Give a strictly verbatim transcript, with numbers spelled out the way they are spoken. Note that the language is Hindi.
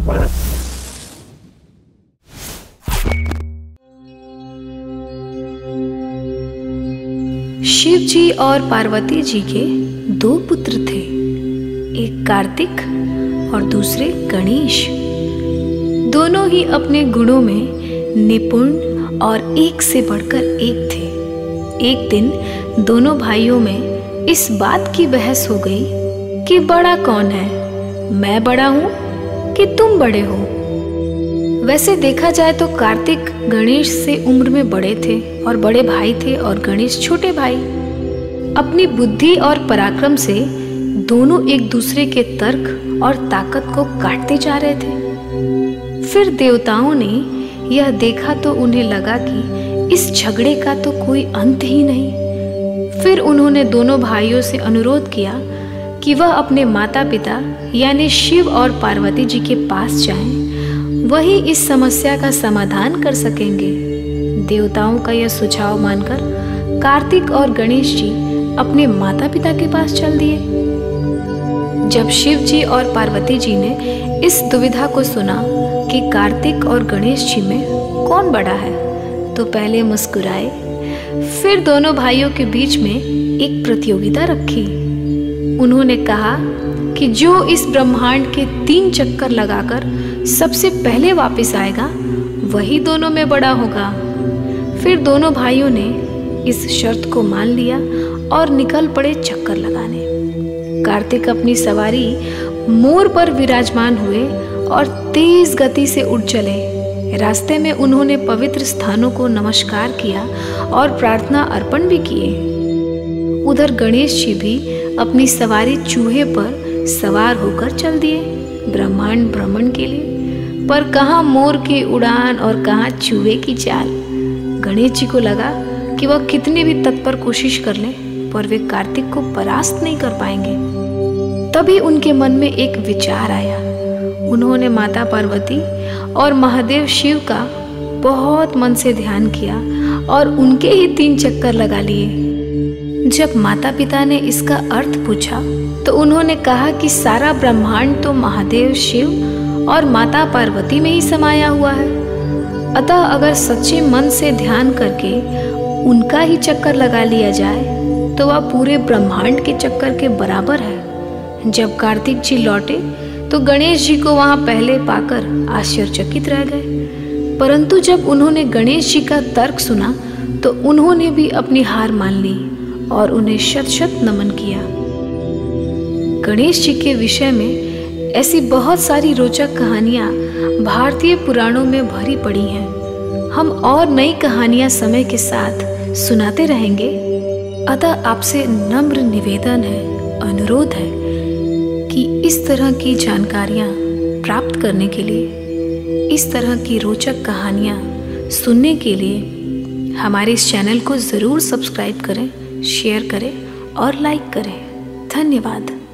शिव जी और पार्वती जी के दो पुत्र थे, एक कार्तिक और दूसरे गणेश। दोनों ही अपने गुणों में निपुण और एक से बढ़कर एक थे। एक दिन दोनों भाइयों में इस बात की बहस हो गई कि बड़ा कौन है, मैं बड़ा हूं कि तुम बड़े हो। वैसे देखा जाए तो कार्तिक गणेश से उम्र में बड़े थे और बड़े भाई थे और गणेश छोटे भाई। अपनी बुद्धि और पराक्रम से दोनों एक दूसरे के तर्क और ताकत को काटते जा रहे थे। फिर देवताओं ने यह देखा तो उन्हें लगा कि इस झगड़े का तो कोई अंत ही नहीं। फिर उन्होंने दोनों भाइयों से अनुरोध किया कि वह अपने माता पिता यानी शिव और पार्वती जी के पास जाएं। वही इस समस्या का समाधान कर सकेंगे। देवताओं का यह सुझाव मानकर कार्तिक और गणेश जी अपने माता पिता के पास चल दिए। जब शिव जी और पार्वती जी ने इस दुविधा को सुना कि कार्तिक और गणेश जी में कौन बड़ा है, तो पहले मुस्कुराए, फिर दोनों भाइयों के बीच में एक प्रतियोगिता रखी। उन्होंने कहा कि जो इस ब्रह्मांड के तीन चक्कर लगाकर सबसे पहले वापस आएगा वही दोनों में बड़ा होगा। फिर दोनों भाइयों ने इस शर्त को मान लिया और निकल पड़े चक्कर लगाने। कार्तिक अपनी सवारी मोर पर विराजमान हुए और तेज गति से उड़ चले। रास्ते में उन्होंने पवित्र स्थानों को नमस्कार किया और प्रार्थना अर्पण भी किए। उधर गणेश जी भी अपनी सवारी चूहे पर सवार होकर चल दिए ब्रह्मांड भ्रमण के लिए। पर कहाँ मोर की उड़ान और कहाँ चूहे की चाल। गणेश जी को लगा कि वह कितने भी तत्पर कोशिश कर लें पर वे कार्तिक को परास्त नहीं कर पाएंगे। तभी उनके मन में एक विचार आया। उन्होंने माता पार्वती और महादेव शिव का बहुत मन से ध्यान किया और उनके ही तीन चक्कर लगा लिए। जब माता पिता ने इसका अर्थ पूछा तो उन्होंने कहा कि सारा ब्रह्मांड तो महादेव शिव और माता पार्वती में ही समाया हुआ है। अतः अगर सच्चे मन से ध्यान करके उनका ही चक्कर लगा लिया जाए तो वह पूरे ब्रह्मांड के चक्कर के बराबर है। जब कार्तिक जी लौटे तो गणेश जी को वहां पहले पाकर आश्चर्यचकित रह गए। परंतु जब उन्होंने गणेश जी का तर्क सुना तो उन्होंने भी अपनी हार मान ली और उन्हें शत शत नमन किया। गणेश जी के विषय में ऐसी बहुत सारी रोचक कहानियां भारतीय पुराणों में भरी पड़ी हैं। हम और नई कहानियां समय के साथ सुनाते रहेंगे। अतः आपसे नम्र निवेदन है, अनुरोध है कि इस तरह की जानकारियां प्राप्त करने के लिए, इस तरह की रोचक कहानियां सुनने के लिए हमारे इस चैनल को ज़रूर सब्सक्राइब करें, शेयर करें और लाइक करें। धन्यवाद।